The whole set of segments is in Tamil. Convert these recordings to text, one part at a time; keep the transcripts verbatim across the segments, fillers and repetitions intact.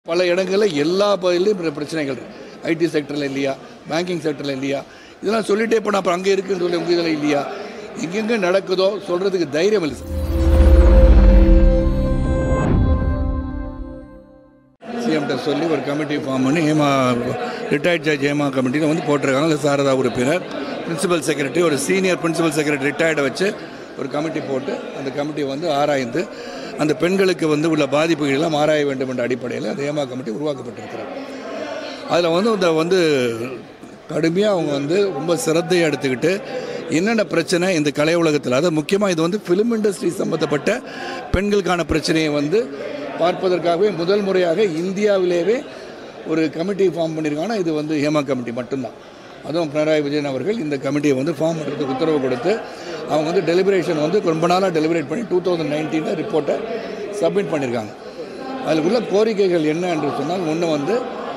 பல இடங்களில் எல்லா பகுதியிலும் பிரச்சனைகள் ஐடி செக்டரில் இல்லையா, பேங்கிங் செக்டரில் இல்லையா, இதெல்லாம் சொல்லிட்டே போனால் அப்புறம் அங்கே இருக்குன்னு சொல்லி உங்கள் இதில் இல்லையா, எங்கெங்கே நடக்குதோ சொல்கிறதுக்கு தைரியம் இல்லை. சிஎம்கிட்ட சொல்லி ஒரு கமிட்டி ஃபார்ம் பண்ணி ஹேமா ரிட்டையர்ட் ஜட்ஜ் ஹேமா கமிட்டியில் வந்து போட்டிருக்காங்க. அந்த சாரதா உறுப்பினர், பிரின்சிபல் செக்ரட்டரி, ஒரு சீனியர் பிரின்சிபல் செக்ரட்டரி ரிட்டையர்டை வச்சு ஒரு கமிட்டி போட்டு அந்த கமிட்டி வந்து ஆராய்ந்து அந்த பெண்களுக்கு வந்து உள்ள பாதிப்புகளெல்லாம் ஆராய வேண்டும் என்ற அடிப்படையில் அந்த ஹேமா கமிட்டி உருவாக்கப்பட்டிருக்கிறார். அதில் வந்து இந்த வந்து கடுமையாக அவங்க வந்து ரொம்ப சிரத்தையை எடுத்துக்கிட்டு என்னென்ன பிரச்சனை இந்த கலை உலகத்தில், அதாவது முக்கியமாக இது வந்து ஃபிலிம் இண்டஸ்ட்ரி சம்மந்தப்பட்ட பெண்களுக்கான பிரச்சனையை வந்து பார்ப்பதற்காகவே முதல் முறையாக இந்தியாவிலேயே ஒரு கமிட்டி ஃபார்ம் பண்ணியிருக்காங்கன்னா இது வந்து ஹேமா கமிட்டி மட்டும்தான். அதுவும் பினராயி விஜயன் அவர்கள் இந்த கமிட்டியை வந்து ஃபார்ம் பண்ணுறதுக்கு உத்தரவு கொடுத்து அவங்க வந்து டெலிபரேஷன் வந்து ரொம்ப நாளாக டெலிபரேட் பண்ணி டூ தௌசண்ட் நைன்டீனில் ரிப்போர்ட்டை சப்மிட் பண்ணியிருக்காங்க. அதில் உள்ள கோரிக்கைகள் என்ன என்று சொன்னால், ஒன்று வந்து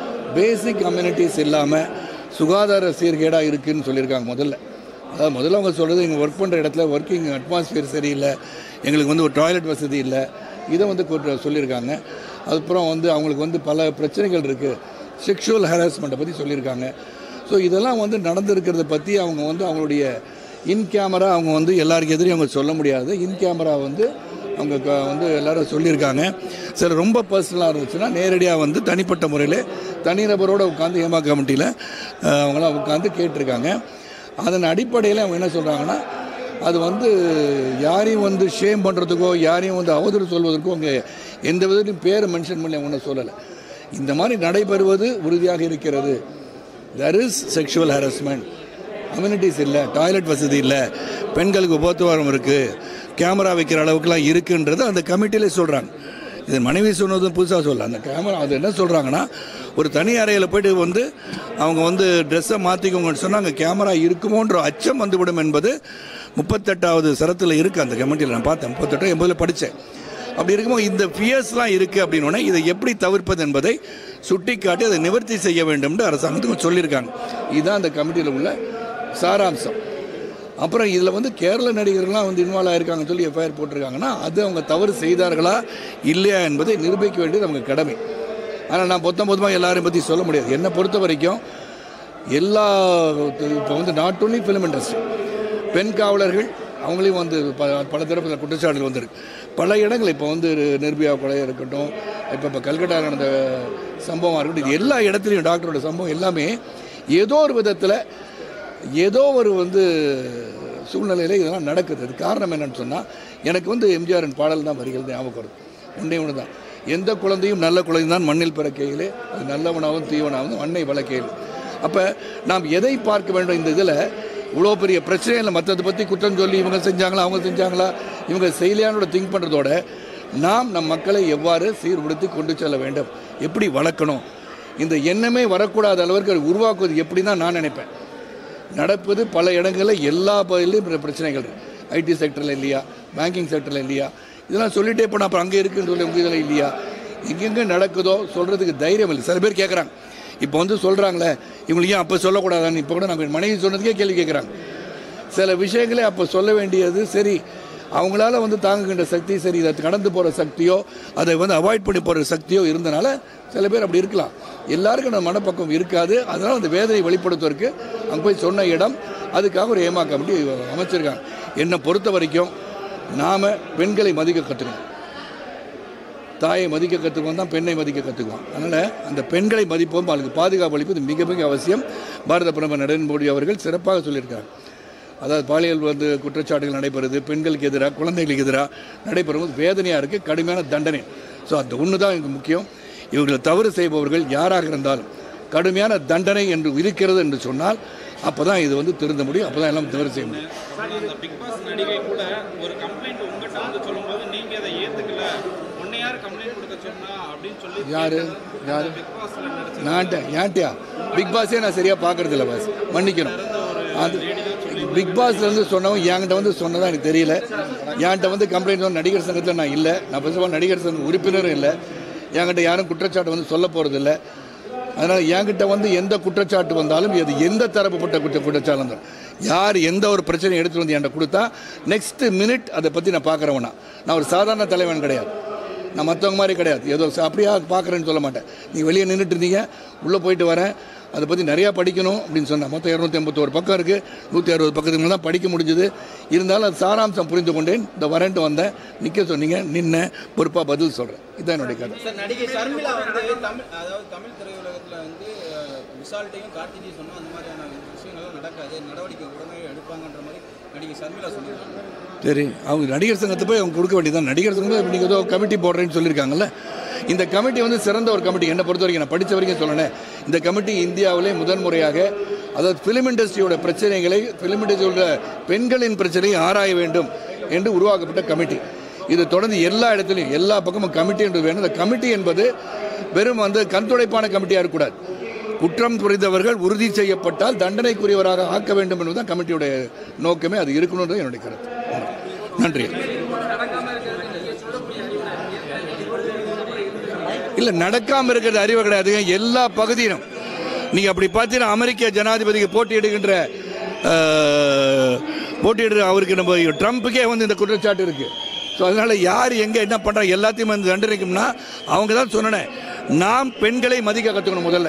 பேசிக் கம்யூனிட்டிஸ் இல்லாமல் சுகாதார சீர்கேடாக இருக்குதுன்னு சொல்லியிருக்காங்க. முதல்ல அதாவது முதல்ல அவங்க சொல்கிறது, எங்கள் ஒர்க் பண்ணுற இடத்துல ஒர்க்கிங் அட்மாஸ்பியர் சரியில்லை, எங்களுக்கு வந்து ஒரு டாய்லெட் வசதி இல்லை, இதை வந்து சொல்லியிருக்காங்க. அதுக்கப்புறம் வந்து அவங்களுக்கு வந்து பல பிரச்சனைகள் இருக்குது, செக்ஷுவல் ஹராஸ்மெண்ட்டை பற்றி சொல்லியிருக்காங்க. ஸோ இதெல்லாம் வந்து நடந்திருக்கிறத பற்றி அவங்க வந்து அவங்களுடைய இன் கேமரா அவங்க வந்து எல்லாருக்கும் எதிரையும் அவங்க சொல்ல முடியாது. இன் கேமரா வந்து அவங்க வந்து எல்லோரும் சொல்லியிருக்காங்க. சில ரொம்ப பர்சனலாக இருந்துச்சுன்னா நேரடியாக வந்து தனிப்பட்ட முறையில் தனிநபரோடு உட்காந்து ஹேமா கமிட்டியில் அவங்களாம் உட்காந்து கேட்டிருக்காங்க. அதன் அடிப்படையில் அவங்க என்ன சொல்கிறாங்கன்னா, அது வந்து யாரையும் வந்து ஷேம் பண்ணுறதுக்கோ யாரையும் வந்து அவதூறு சொல்வதற்கோ அவங்க எந்த விதத்தையும் பேரை மென்ஷன் பண்ணி அவங்க ஒன்றும் சொல்லலை. இந்த மாதிரி நடைபெறுவது உறுதியாக இருக்கிறது. there is sexual harassment, amenities இல்லை, டாய்லெட் வசதி இல்லை, பெண்களுக்கு உபத்துவாரம் இருக்குது, கேமரா வைக்கிற அளவுக்குலாம் இருக்குன்றது அந்த கமிட்டியிலே சொல்கிறாங்க. இது மனைவி சொன்னதும் புதுசாக சொல்ல, அந்த கேமரா அது என்ன சொல்கிறாங்கன்னா, ஒரு தனி அறையில் போய்ட்டு வந்து அவங்க வந்து ட்ரெஸ்ஸை மாற்றிக்கோங்கன்னு சொன்னால் அங்கே கேமரா இருக்குமோன்ற அச்சம் வந்துவிடும் என்பது முப்பத்தெட்டாவது சரத்தில் இருக்குது அந்த கமிட்டியில். நான் பார்த்தேன், முப்பத்தெட்டு எண்பதில் படித்தேன். அப்படி இருக்கும்போது இந்த ஃபியர்ஸ்லாம் இருக்குது அப்படின்னோடனே இதை எப்படி தவிர்ப்பது என்பதை சுட்டி காட்டி அதை நிவர்த்தி செய்ய வேண்டும் என்று அரசாங்கத்துக்கு சொல்லியிருக்காங்க. இதுதான் அந்த கமிட்டியில் உள்ள சாராம்சம். அப்புறம் இதில் வந்து கேரள நடிகர்கள்லாம் வந்து இன்வால்வ் ஆகிருக்காங்கன்னு சொல்லி எஃப்ஐஆர் போட்டிருக்காங்கன்னா அது அவங்க தவறு செய்தார்களா இல்லையா என்பதை நிரூபிக்க வேண்டியது அவங்க கடமை. ஆனால் நான் பொத்தம் பொதுமாக எல்லாரையும் பற்றி சொல்ல முடியாது. என்னை பொறுத்த வரைக்கும் எல்லா இப்போ வந்து நாட் ஒன்லி ஃபிலிம் இண்டஸ்ட்ரி, பெண் காவலர்கள் அவங்களையும் வந்து ப பல தரப்பில் குற்றச்சாட்டுகள் வந்துருக்கு. பல இடங்கள் இப்போ வந்து நிர்பயா கொலையாக இருக்கட்டும், இப்போ இப்போ கல்கட்டா நடந்த சம்பவமாக இருக்கட்டும், இது எல்லா இடத்துலையும் டாக்டரோட சம்பவம் எல்லாமே ஏதோ ஒரு விதத்தில் ஏதோ ஒரு வந்து சூழ்நிலையில் இதெல்லாம் நடக்குது. அது காரணம் என்னன்னு சொன்னால், எனக்கு வந்து எம்ஜிஆரின் பாடல் தான் வரிகள் தான் ஞாபகம் வருது. ஒன்றே ஒன்று தான், எந்த குழந்தையும் நல்ல குழந்தை தான் மண்ணில் பிறக்கையிலே, அது நல்லவனாகவும் தீவனாகவும் மண்ணை வளர்க்கையில். அப்போ நாம் எதை பார்க்க வேண்டும் இந்த இதில், இவ்வளோ பெரிய பிரச்சனையில் மற்றதை பற்றி குற்றம் சொல்லி இவங்க செஞ்சாங்களா அவங்க செஞ்சாங்களா இவங்க செய்யலையானோட திங்க் பண்ணுறதோட நாம் நம் மக்களை எவ்வாறு சீர்படுத்தி கொண்டு செல்ல வேண்டும், எப்படி வளர்க்கணும், இந்த எண்ணமே வரக்கூடாத அளவிற்கு அது உருவாக்குவது எப்படி தான் நான் நினைப்பேன். நடப்பது பல இடங்களில் எல்லா பகுதியிலும் பிரச்சனைகள் ஐடி செக்டரில் இல்லையா, பேங்கிங் செக்டரில் இல்லையா, இதெல்லாம் சொல்லிட்டே போனால் அப்புறம் அங்கே இருக்குன்னு சொல்லி உங்கள் இதில் இல்லையா, எங்கெங்கே நடக்குதோ சொல்கிறதுக்கு தைரியம் இல்லை. சில பேர் கேட்குறாங்க, இப்போ வந்து சொல்கிறாங்களே இவங்களுக்கு ஏன் அப்போ சொல்லக்கூடாதான்னு. இப்போ கூட நம்ம மனைவி சொன்னதுக்கே கேள்வி கேட்குறாங்க. சில விஷயங்களே அப்போ சொல்ல வேண்டியது சரி, அவங்களால வந்து தாங்குகின்ற சக்தி சரி, இதை கடந்து போகிற சக்தியோ அதை வந்து அவாய்ட் பண்ணி போகிற சக்தியோ இருந்தனால சில பேர் அப்படி இருக்கலாம். எல்லாருக்கும் அந்த மனப்பக்கம் இருக்காது. அதனால் அந்த வேதனையை வெளிப்படுத்துவதற்கு அங்கே போய் சொன்ன இடம், அதுக்காக ஒரு ஹேமா கமிட்டி அமைச்சிருக்காங்க. என்னை பொறுத்த வரைக்கும் நாம் பெண்களை மதிக்க கற்றுக்கணும், தாயை மதிக்க கற்றுக்குவோம் தான் பெண்ணை மதிக்க கற்றுக்குவோம். அதனால் அந்த பெண்களை மதிப்போம், அவளுக்கு பாதுகாப்பு அளிப்பது மிக மிக அவசியம். பாரத பிரதமர் நரேந்திர மோடி அவர்கள் சிறப்பாக சொல்லியிருக்காங்க. அதாவது பாலியல் வந்து குற்றச்சாட்டுகள் நடைபெறுது, பெண்களுக்கு எதிராக குழந்தைகளுக்கு எதிராக நடைபெறும்போது வேதனையாக இருக்குது, கடுமையான தண்டனை. ஸோ அந்த ஒன்று தான் எனக்கு முக்கியம். இவர்கள் தவறு செய்பவர்கள் யாராக இருந்தாலும் கடுமையான தண்டனை என்று இருக்கிறது என்று சொன்னால் அப்போ தான் இது வந்து திருந்த முடியும், அப்போ தான் எல்லாம் தவறு செய்ய முடியும். யாரு யாரு நான்ட்ட ஏன்ட்டியா பிக் பாஸே நான் சரியாக பார்க்கறது இல்லை பாஸ், மன்னிக்கணும். அது பிக் பாஸ்லேருந்து சொன்னவங்க என்கிட்ட வந்து சொன்னதான் எனக்கு தெரியல. என்கிட்ட வந்து கம்ப்ளைண்ட் வந்து நடிகர் சங்கத்தில் நான் இல்லை, நான் ஃபஸ்ட் நடிகர் சங்க உறுப்பினரும் இல்லை, என்கிட்ட யாரும் குற்றச்சாட்டு வந்து சொல்ல போகிறது இல்லை. அதனால் என்கிட்ட வந்து எந்த குற்றச்சாட்டு வந்தாலும் அது எந்த தரப்புப்பட்ட குற்ற குற்றச்சாட்டு தான், யார் எந்த ஒரு பிரச்சனையை எடுத்துகிட்டு வந்து என்கிட்ட கொடுத்தா நெக்ஸ்ட் மினிட் அதை பற்றி நான் பார்க்குறவனா. நான் ஒரு சாதாரண தலைவன் கிடையாது. நான் மற்றவங்க மாதிரி கிடையாது, ஏதோ அப்படியா பார்க்குறேன்னு சொல்ல மாட்டேன். நீ வெளியே நின்றுட்டு இருந்தீங்க, உள்ளே போயிட்டு வரேன், அதை பற்றி நிறையா படிக்கணும் அப்படின்னு சொன்னேன். மொத்தம் இரநூத்தி ஐம்பத்தோரு பக்கம் இருக்குது, நூற்றி அறுபது பக்கத்துக்கு மேலே தான் படிக்க முடிஞ்சுது. இருந்தாலும் அது சாராம்சம் புரிந்து கொண்டேன். இந்த வரேன்ட்டு வந்தேன், நிற்க சொன்னீங்க, நின்ன பொறுப்பாக பதில் சொல்கிறேன். இதுதான் என்னுடைய கதை. நடிகை ஷர்மிளா வந்து தமிழ் அதாவது தமிழ் திரையுலகத்தில் வந்து விசால்ட்டையும் கார்த்திகையும் சொன்னால் அந்த மாதிரியான விஷயங்கள்லாம் நடக்காது, நடவடிக்கை உடனே எடுப்பாங்கன்ற மாதிரி நடிகை ஷர்மிளா சொல்லியிருக்காங்க. சரி, அவங்க நடிகர் சங்கத்தை போய் அவங்க கொடுக்க வேண்டியதான். நடிகர் சங்கம் நீங்கள் ஏதோ கமிட்டி போடுறேன்னு சொல்லியிருக்காங்கல்ல. இந்த கமிட்டி வந்து சிறந்த ஒரு கமிட்டி. என்னை பொறுத்த வரைக்கும், நான் படித்த வரைக்கும் சொல்லணேன், இந்த கமிட்டி இந்தியாவிலே முதன்முறையாக அதாவது ஃபிலிம் இண்டஸ்ட்ரியோட பிரச்சனைகளை, ஃபிலிம் இண்டஸ்ட்ரியோட பெண்களின் பிரச்சனையை ஆராய வேண்டும் என்று உருவாக்கப்பட்ட கமிட்டி. இது தொடர்ந்து எல்லா இடத்துலையும் எல்லா பக்கமும் கமிட்டி என்று வேணும். இந்த கமிட்டி என்பது வெறும் வந்து கண்துடைப்பான கமிட்டியாக இருக்கக்கூடாது. குற்றம் புரிந்தவர்கள் உறுதி செய்யப்பட்டால் தண்டனைக்குரியவராக ஆக்க வேண்டும் என்பதுதான் கமிட்டியுடைய நோக்கமே. அது இருக்கணுன்றது என்னுடைய கருத்து. நன்றி. இல்லை, நடக்காமல் இருக்கிறது அறிவு கிடையாது. எல்லா பகுதியிலும் நீங்கள் அப்படி பார்த்தீங்கன்னா, அமெரிக்க ஜனாதிபதிக்கு போட்டியிடுகின்ற போட்டியிடுற அவருக்கு நம்ம ட்ரம்ப்புக்கே வந்து இந்த குற்றச்சாட்டு இருக்குது. ஸோ அதனால் யார் எங்கே என்ன பண்ணுறாங்க எல்லாத்தையும் வந்து தண்டனைக்கும்னா அவங்க தான் சொன்னேன். நாம் பெண்களை மதிக்க கற்றுக்கணும். முதல்ல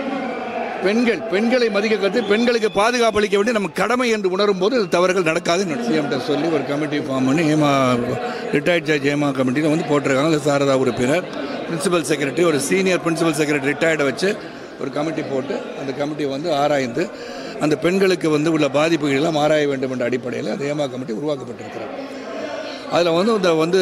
பெண்கள் பெண்களை மதிக்க கற்று பெண்களுக்கு பாதுகாப்பு அளிக்க வேண்டிய நம்ம கடமை என்று உணரும் போது தவறுகள் நடக்காது. சிஎம்கிட்ட சொல்லி ஒரு கமிட்டி ஃபார்ம் பண்ணி ஹேமா ரிட்டையர்ட் ஜட்ஜ் ஹேமா கமிட்டியில் வந்து போட்டிருக்காங்க. சாரதா உறுப்பினர், பிரின்சிபல் செக்ரட்டரி, ஒரு சீனியர் பிரின்சிபல் செக்ரட்டரி ரிட்டையர்டை வச்சு ஒரு கமிட்டி போட்டு அந்த கமிட்டியை வந்து ஆராய்ந்து அந்த பெண்களுக்கு வந்து உள்ள பாதிப்புகள் எல்லாம் ஆராய வேண்டும் என்ற அடிப்படையில் அந்த ஹேமா கமிட்டி உருவாக்கப்பட்டிருக்கிறார். அதில் வந்து இந்த வந்து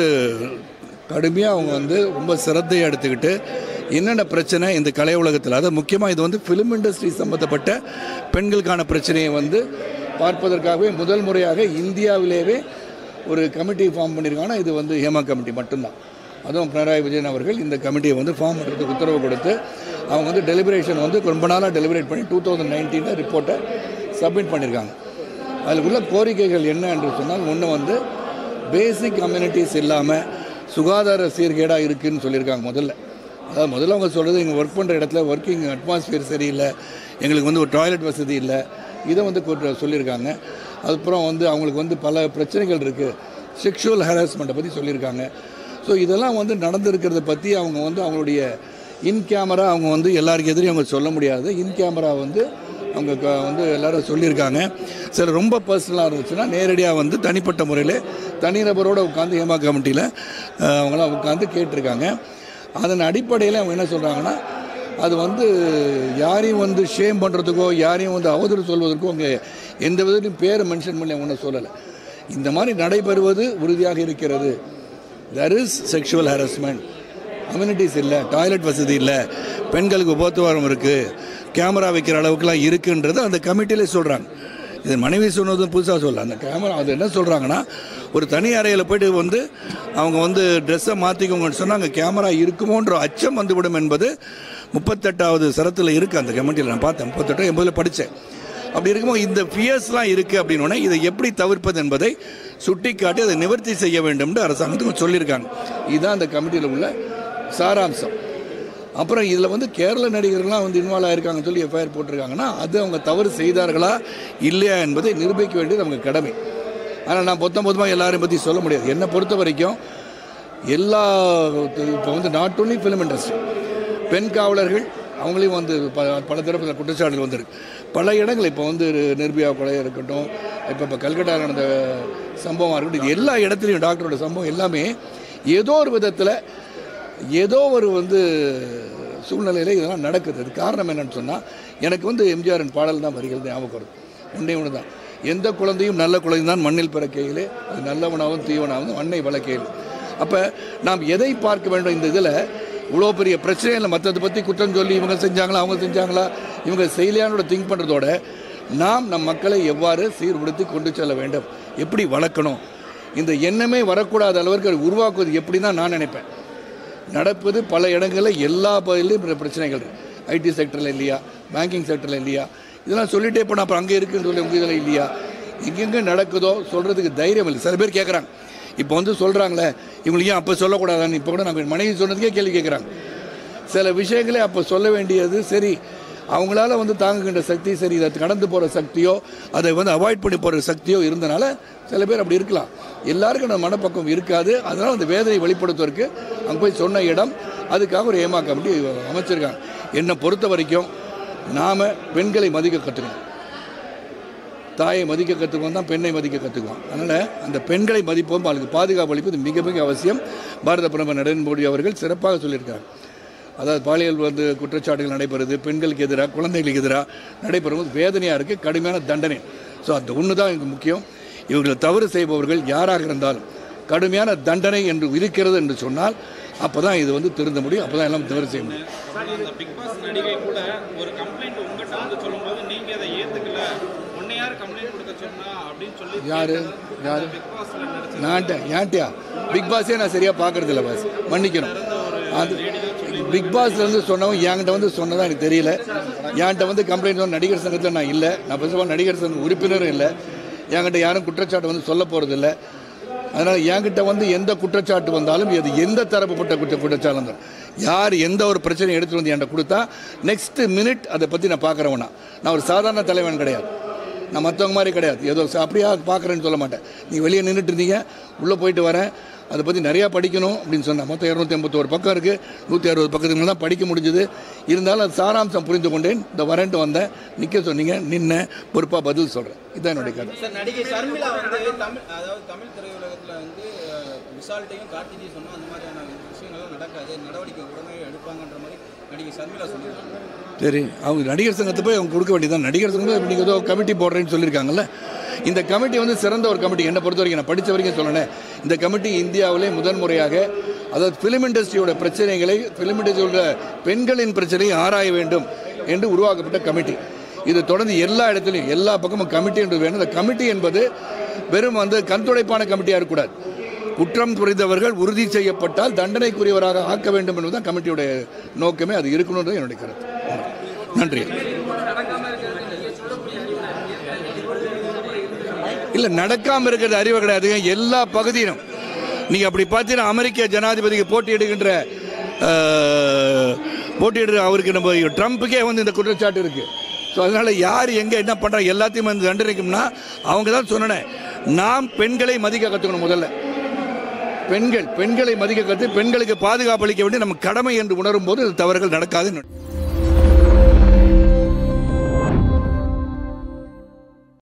கடுமையாக அவங்க வந்து ரொம்ப சிரத்தையை எடுத்துக்கிட்டு என்னென்ன பிரச்சனை இந்த கலை உலகத்தில், அதாவது முக்கியமாக இது வந்து ஃபிலிம் இண்டஸ்ட்ரி சம்மந்தப்பட்ட பெண்களுக்கான பிரச்சனையை வந்து பார்ப்பதற்காகவே முதல் முறையாக இந்தியாவிலேயே ஒரு கமிட்டி ஃபார்ம் பண்ணியிருக்காங்கன்னா இது வந்து ஹேமா கமிட்டி மட்டும்தான். அதுவும் பினராயி விஜயன் அவர்கள் இந்த கமிட்டியை வந்து ஃபார்ம் பண்ணுறதுக்கு உத்தரவு கொடுத்து அவங்க வந்து டெலிபரேஷன் வந்து ரொம்ப நாளாக டெலிபரேட் பண்ணி டூ தௌசண்ட் நைன்டீனில் ரிப்போர்ட்டை சப்மிட் பண்ணியிருக்காங்க. அதில் உள்ள கோரிக்கைகள் என்ன என்று சொன்னால், ஒன்று வந்து பேசிக் கம்யூனிட்டிஸ் இல்லாமல் சுகாதார சீர்கேடாக இருக்குதுன்னு சொல்லியிருக்காங்க. முதல்ல அதாவது முதல்ல அவங்க சொல்கிறது, எங்கள் ஒர்க் பண்ணுற இடத்துல ஒர்க்கிங் அட்மாஸ்பியர் சரியில்லை, எங்களுக்கு வந்து ஒரு டாய்லெட் வசதி இல்லை, இதை வந்து சொல்லியிருக்காங்க. அதுக்கப்புறம் வந்து அவங்களுக்கு வந்து பல பிரச்சனைகள் இருக்குது, செக்ஷுவல் ஹராஸ்மெண்ட்டை பற்றி சொல்லியிருக்காங்க. ஸோ இதெல்லாம் வந்து நடந்திருக்கிறத பற்றி அவங்க வந்து அவங்களுடைய இன் கேமரா அவங்க வந்து எல்லாருக்கும் எதிரையும் அவங்க சொல்ல முடியாது. இன் கேமரா வந்து அவங்க வந்து எல்லோரும் சொல்லியிருக்காங்க. சில ரொம்ப பர்சனலாக இருந்துச்சுன்னா நேரடியாக வந்து தனிப்பட்ட முறையில் தனிநபரோடு உட்காந்து ஹேமா கமிட்டியில் அவங்களாம் உட்காந்து கேட்டிருக்காங்க. அதன் அடிப்படையில் அவங்க என்ன சொல்கிறாங்கன்னா, அது வந்து யாரையும் வந்து ஷேம் பண்ணுறதுக்கோ யாரையும் வந்து அவதூறு சொல்வதற்கோ அவங்க எந்த விதத்தையும் பேரை மென்ஷன் பண்ணி அவங்க ஒன்றும் சொல்லலை. இந்த மாதிரி நடைபெறுவது உறுதியாக இருக்கிறது. There is sexual harassment, amenities இல்லை, டாய்லெட் வசதி இல்லை, பெண்களுக்கு உபத்துவாரம் இருக்குது, கேமரா வைக்கிற அளவுக்குலாம் இருக்குன்றது அந்த கமிட்டியிலே சொல்கிறாங்க. இது மனைவி சொன்னதும் புதுசாக சொல்ல, அந்த கேமரா அது என்ன சொல்கிறாங்கன்னா, ஒரு தனி அறையில் போய்ட்டு வந்து அவங்க வந்து ட்ரெஸ்ஸை மாற்றிக்கோங்கன்னு சொன்னால் அங்கே கேமரா இருக்குமோன்ற அச்சம் வந்துவிடும் என்பது முப்பத்தெட்டாவது சரத்தில் இருக்குது அந்த கமிட்டியில். நான் பார்த்தேன், முப்பத்தெட்டு எண்பதில் படித்தேன். அப்படி இருக்கும்போது இந்த ஃபியர்ஸ்லாம் இருக்குது அப்படின்னோடனே இதை எப்படி தவிர்ப்பது என்பதை சுட்டி காட்டி அதை நிவர்த்தி செய்ய வேண்டும் என்று அரசாங்கத்துக்கு சொல்லியிருக்காங்க. இதுதான் அந்த கமிட்டியில் உள்ள சாராம்சம். அப்புறம் இதில் வந்து கேரள நடிகர்கள்லாம் வந்து இன்வால்வ் ஆகிருக்காங்கன்னு சொல்லி எஃப்ஐஆர் போட்டிருக்காங்கன்னா அது அவங்க தவறு செய்தார்களா இல்லையா என்பதை நிரூபிக்க வேண்டியது அவங்க கடமை. ஆனால் நான் பொத்தம் பொதுமாக எல்லாரையும் பற்றி சொல்ல முடியாது. என்னை பொறுத்த வரைக்கும் எல்லா இப்போ வந்து நாட் ஒன்லி ஃபிலிம் இண்டஸ்ட்ரி, பெண் காவலர்கள் அவங்களையும் வந்து ப பல தரப்பில் குற்றச்சாட்டுகள் வந்துருக்கு. பல இடங்கள் இப்போ வந்து நிர்பயா கொலை இருக்கட்டும், இப்போ இப்போ கல்கட்டா நடந்த சம்பவமாக இருக்கட்டும், இது எல்லா இடத்துலையும் டாக்டரோட சம்பவம் எல்லாமே ஏதோ ஒரு விதத்தில் ஏதோ ஒரு வந்து சூழ்நிலையில் இதெல்லாம் நடக்குது. அது காரணம் என்னன்னு சொன்னால், எனக்கு வந்து எம்ஜிஆரின் பாடல் தான் வரிகள் ஞாபகம் வருது. ஒன்றே ஒன்று தான், எந்த குழந்தையும் நல்ல குழந்தை தான் மண்ணில் பிறக்கையிலே, அது நல்லவனாகவும் தீவனாகவும் மண்ணை வளர்க்கையில். அப்போ நாம் எதை பார்க்க வேண்டும்? இந்த இதில் இவ்வளோ பெரிய பிரச்சனை இல்லை, மற்றதை பற்றி குற்றம் சொல்லி இவங்க செஞ்சாங்களா அவங்க செஞ்சாங்களா இவங்க செய்யலையானோட திங்க் பண்ணுறதோட நாம் நம் மக்களை எவ்வாறு சீர்படுத்தி கொண்டு செல்ல வேண்டும், எப்படி வளர்க்கணும், இந்த எண்ணமே வரக்கூடாத அளவிற்கு உருவாக்குவது எப்படி தான் நான் நினைப்பேன். நடப்பது பல இடங்களில் எல்லா பகுதியிலையும் பிரச்சனைகள் இருக்குது. ஐடி செக்டரில் இல்லையா, பேங்கிங் செக்டரில் இல்லையா, இதெல்லாம் சொல்லிகிட்டே போனால் அப்புறம் அங்கே இருக்குன்னு சொல்லி உங்கள் இதில் இல்லையா, எங்கெங்கே நடக்குதோ சொல்கிறதுக்கு தைரியம் இல்லை. சில பேர் கேட்குறாங்க, இப்போ வந்து சொல்கிறாங்களே இவங்களுக்கு ஏன் அப்போ சொல்லக்கூடாதான்னு. இப்போ கூட நாங்கள் மனைவி சொன்னதுக்கே கேள்வி கேட்குறாங்க. சில விஷயங்களே அப்போ சொல்ல வேண்டியது சரி, அவங்களால வந்து தாங்குகின்ற சக்தி சரி இதை கடந்து போகிற சக்தியோ அதை வந்து அவாய்ட் பண்ணி போகிற சக்தியோ இருந்தனால சில பேர் அப்படி இருக்கலாம். எல்லாருக்கும் அந்த மனப்பக்கம் இருக்காது. அதனால் அந்த வேதனை வெளிப்படுத்துவதற்கு அங்கே போய் சொன்ன இடம். அதுக்காக ஒரு ஏமா கமிட்டி அமைச்சிருக்காங்க. என்னை பொறுத்த வரைக்கும் நாம் பெண்களை மதிக்க கற்றுக்கணும். தாயை மதிக்க கற்றுக்குவோம் தான் பெண்ணை மதிக்க கற்றுக்குவோம். அதனால் அந்த பெண்களை மதிப்போம், அதுக்கு பாதுகாப்பு அளிப்பது மிக மிக அவசியம். பாரத பிரதமர் நரேந்திர மோடி அவர்கள் சிறப்பாக சொல்லியிருக்காங்க. அதாவது பாலியல் வந்து குற்றச்சாட்டுகள் நடைபெறுது, பெண்களுக்கு எதிராக குழந்தைகளுக்கு எதிராக நடைபெறும்போது வேதனையாக இருக்குது, கடுமையான தண்டனை. ஸோ அந்த ஒன்று தான் எனக்கு முக்கியம். இவர்கள் தவறு செய்பவர்கள் யாராக இருந்தாலும் கடுமையான தண்டனை என்று இருக்கிறது என்று சொன்னால் அப்போ தான் இது வந்து திருந்த முடியும். அப்போ தான் எல்லாம் தவறு செய்ய முடியும். பிக் பாஸ் நடிகை கூட ஒரு கம்ப்ளைண்ட் உங்கள்கிட்ட வந்து சொல்லும்போது நீங்கள் அதை ஏற்றுக்கல, உன்னை யார் கம்ப்ளைண்ட் கொடுக்க சொன்னா அப்படின்னு சொல்லி யாரு யாரு பிக் பாஸ்ல நடிச்சு நான்ட்ட ஏன்ட்டியா பிக் பாஸே நான் சரியாக பார்க்கறது இல்லை. பாஸ் மன்னிக்கணும். அது பிக் பாஸ்ல இருந்து சொன்னவங்க என்கிட்ட வந்து சொன்னதான் எனக்கு தெரியல. என்கிட்ட வந்து கம்ப்ளைண்ட் வந்து நடிகர் சங்கத்தில் நான் இல்லை. நான் ஃபர்ஸ்ட் ஆஃப் ஆல் நடிகர் சங்க உறுப்பினரும் இல்லை. என்கிட்ட யாரும் குற்றச்சாட்டு வந்து சொல்ல போகிறது இல்லை. அதனால் என்கிட்ட வந்து எந்த குற்றச்சாட்டு வந்தாலும் அது எந்த தரப்புப்பட்ட குற்ற குற்றச்சாட்டு இருந்தாலும் யார் எந்த ஒரு பிரச்சனையும் எடுத்துகிட்டு வந்து என்கிட்ட கொடுத்தா நெக்ஸ்ட் மினிட் அதை பற்றி நான் பார்க்குறவனா. நான் ஒரு சாதாரண தலைவன் கிடையாது. நான் மற்றவங்க மாதிரி கிடையாது. ஏதோ அப்படியா பார்க்குறேன்னு சொல்ல மாட்டேன். நீ வெளியே நின்றுட்டு இருந்தீங்க, உள்ளே போயிட்டு வரேன், அதை பற்றி நிறையா படிக்கணும் அப்படின்னு சொன்னேன். மொத்தம் இரநூத்தி ஐம்பத்தோரு பக்கம் இருக்குது. நூற்றி அறுபது பக்கத்துக்கு தான் படிக்க முடிஞ்சுது. இருந்தாலும் அது சாராம்சம் புரிந்து கொண்டேன். இந்த வரேன்ட்டு வந்தேன், நிற்க சொன்னீங்க, நின்ன பொறுப்பாக பதில் சொல்கிறேன். இதுதான் என்னுடைய கதை. சார், நடிகை ஷர்மிளா வந்து தமிழ் அதாவது தமிழ் திரையுலகத்தில் வந்து விசால்ட்டையும் கார்த்திகை சொன்னால் அந்த மாதிரியான விஷயங்கள்லாம் நடக்காது, நடவடிக்கை உடனே எடுப்பாங்கன்ற மாதிரி நடிகை ஷர்மிளா சொல்லியிருக்காங்க. சரி, அவங்க நடிகர் சங்கத்தை போய் அவங்க கொடுக்க வேண்டியதான். நடிகர் சங்கம் நீங்கள் ஏதோ கமிட்டி போடுறேன்னு சொல்லியிருக்காங்கல்ல. இந்த கமிட்டி வந்து சிறந்த ஒரு கமிட்டி. என்னை பொறுத்த வரைக்கும் நான் படித்த வரைக்கும் சொல்லணேன். இந்த கமிட்டி இந்தியாவிலே முதன்முறையாக அதாவது ஃபிலிம் இண்டஸ்ட்ரியோட பிரச்சனைகளை, ஃபிலிம் இண்டஸ்ட்ரியோட பெண்களின் பிரச்சனையை ஆராய வேண்டும் என்று உருவாக்கப்பட்ட கமிட்டி. இது தொடர்ந்து எல்லா இடத்துலையும் எல்லா பக்கமும் கமிட்டி என்று வேணும். இந்த கமிட்டி என்பது வெறும் வந்து கண்துடைப்பான கமிட்டியாக இருக்கக்கூடாது. குற்றம் புரிந்தவர்கள் உறுதி செய்யப்பட்டால் தண்டனைக்குரியவராக ஆக்க வேண்டும் என்பதுதான் கமிட்டியுடைய நோக்கமே. அது இருக்கணுன்றது என்னுடைய கருத்து. நன்றி. இல்லை, நடக்காமல் இருக்கிறது அறிவு கிடையாது. எல்லா பகுதியிலும் நீங்கள் அப்படி பார்த்தீங்கன்னா அமெரிக்க ஜனாதிபதிக்கு போட்டியிடுகின்ற போட்டியிடுற அவருக்கு நம்ம ட்ரம்ப்புக்கே வந்து இந்த குற்றச்சாட்டு இருக்குது. ஸோ அதனால் யார் எங்கே என்ன பண்ணுறாங்க எல்லாத்தையும் வந்து தண்டனைக்கும்னா அவங்க தான் சொன்னேன். நாம் பெண்களை மதிக்க கற்றுக்கணும். முதல்ல பெண்கள் பெண்களை மதிக்க கற்று பெண்களுக்கு பாதுகாப்பு அளிக்க வேண்டிய நம்ம கடமை என்று உணரும் போது தவறுகள் நடக்காது.